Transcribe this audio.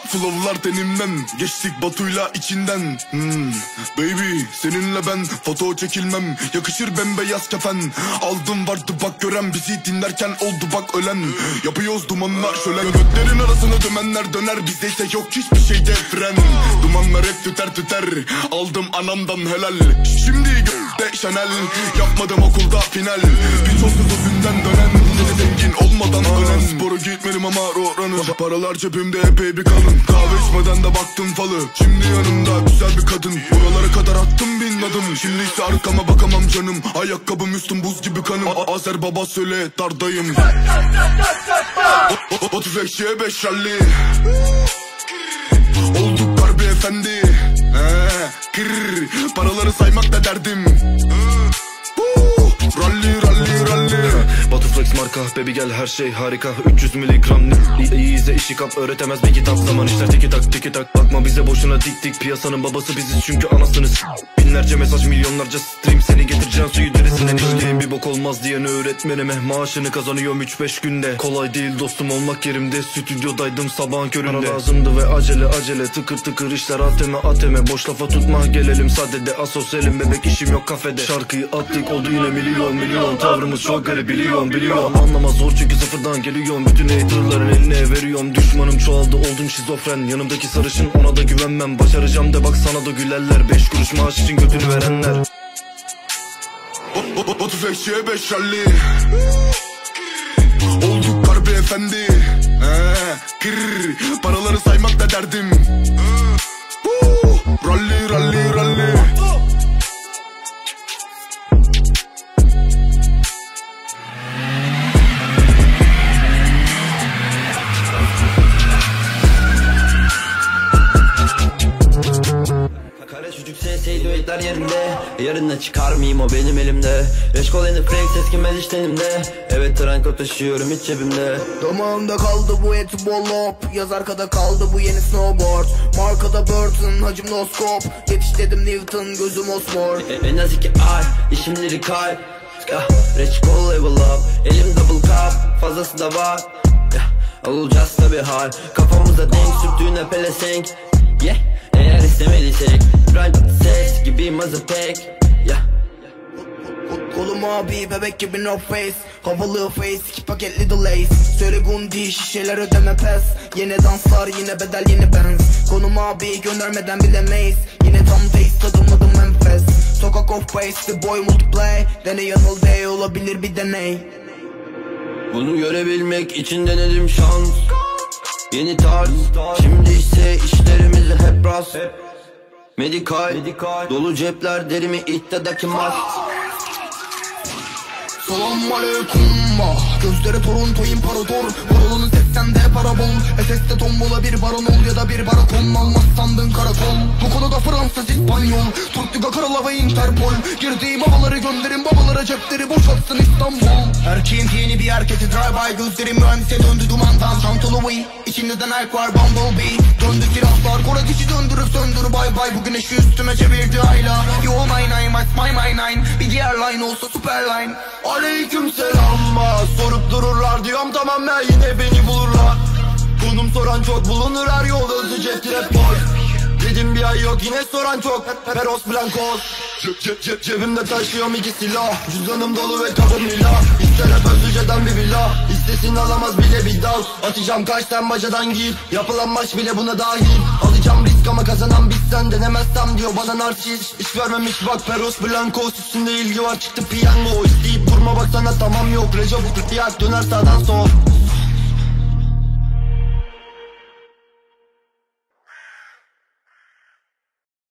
Flow'lar tenimden, geçtik Batu'yla içinden. Baby seninle ben foto çekilmem, yakışır bembeyaz kefen. Aldım vardı bak gören, bizi dinlerken oldu bak ölen. Yapıyoruz dumanlar şölen, götlerin arasına dümenler döner. Bizde ise yok hiçbir şeyde fren. Dumanlar hep tüter tüter, aldım anamdan helal. Şimdi gökte Chanel, yapmadım okulda final. Birçok sözünden dönen, seni zengin olmadan ölen. Spora gitmedim ama roranı, paralar cebimde epey bir kalın. Kahve içmeden de baktım falı, şimdi yanımda güzel bir kadın. Buralara kadar attım bin adım, şimdi ise arkama bakamam canım. Ayakkabım üstüm buz gibi kanım. Azer baba söyle dardayım. Batu Flex'e 5 rally, olduk harbi efendi. Paraları saymak da derdim. Rally rally rally. Batu Flex marka, baby gel her şey harika. 300 miligram iyi izle, işi kap, öğretemez bir kitap. Zaman işler tiki tak tiki tak, bakma bize boşuna dik dik. Piyasanın babası biziz çünkü anasınız. Binlerce mesaj, milyonlarca stream, seni getireceğim suyu derisinden içtiğim. Bir bok olmaz diyen öğretmenime, maaşını kazanıyorum 3-5 günde. Kolay değil dostum olmak yerimde, stüdyodaydım sabahın köründe. Para lazımdı ve acele acele, tıkır tıkır işler ateme ateme. Boş lafa tutma gelelim sadede, asosyalim bebek, işim yok kafede. Şarkıyı attık oldu yine milyon milyon, tavrımız çok garip biliyorum biliyorum. Anlamaz zor çünkü sıfırdan geliyorum, bütün haterların eline veriyorum. Düşmanım çoğaldı oldum şizofren, yanımdaki sarışın ona da güvenmem. Başaracağım de bak sana da gülerler, 5 kuruş maaş için götünü verenler. Batu Flex'e 5 rally, olduk harbi efendi. Paraları saymak da derdim. Rally rally rally. Çocuk sesey düetler yerinde, yarına çıkar mıyım o benim elimde. Reşkol en flex eskimez hiç tenimde. Evet tranko taşıyorum hiç cebimde. Damağımda kaldı bu eti bollop, yaz arkada kaldı bu yeni snowboard. Markada Burton, hacım no scope, yetiş dedim Newton, gözüm osmor. En az 2 ay, işim lirikal. Reşkol level up, elim double cup, fazlası da var. Olacağız tabi hal, kafamıza denk sürttüğüne pelesenk. Yeah, eğer istemediysek, rhyme ses gibi mazapek. Yeah. Kolum abi bebek gibi no face, havalı face 2 paketli delays. Söyle gundi şişeler ödeme pes, yine danslar yine bedel yeni benz. Konum abi göndermeden bilemeyiz, yine tam taste tadımladım enfes. Sokak off base the boy multiplay, deney yanıl day olabilir bir deney. Bunu görebilmek için denedim şans. Yeni tarz, şimdi ise işlerimiz hep ras. Medikal, dolu cepler derimi ihtidaki mas. Selam aleyküm. Gözleri Toronto imparator, parolunu sesende parabol. SS'de tombola bir baron ol ya da bir barakon, almaz sandın karakol. Bu konuda Fransız İspanyol, Türk Liga Krala ve Interpol. Girdiğim havaları gönderin babalara, cepleri boşaltsın İstanbul. Erkeğin yeni bir erketi drive-by, gözlerim mühendise döndü dumandan. Çantalı Wii, içimizden erk var Bumblebee. Döndü silahlar, kor ateşi döndürüp söndür bay bay. Bu güneşi üstüme çevirdi ayla. Yo my nine, bir diğer line olsa superline. Aleyküm selam, sorup dururlar diyorum tamam ben yine beni bulurlar. Konum soran çok bulunur her yol, özü cep trap boy. Dedim bir ay yok yine soran çok, Peros Blancos. Cebimde taşıyorum 2 silah, cüzdanım dolu ve kabım lila. İster hep özüceden bir villa, istesin alamaz bile bir dal. Atacağım kaç sen bacadan gir, yapılan maç bile buna dahil. Alacağım risk ama kazanan biz, sen denemezsem diyor bana narsist. İş vermemiş bak Peros Blancos, üstünde ilgi var çıktı piyango. İsteyip durma baksana tamam yok, Recep bu yak döner sağdan sol.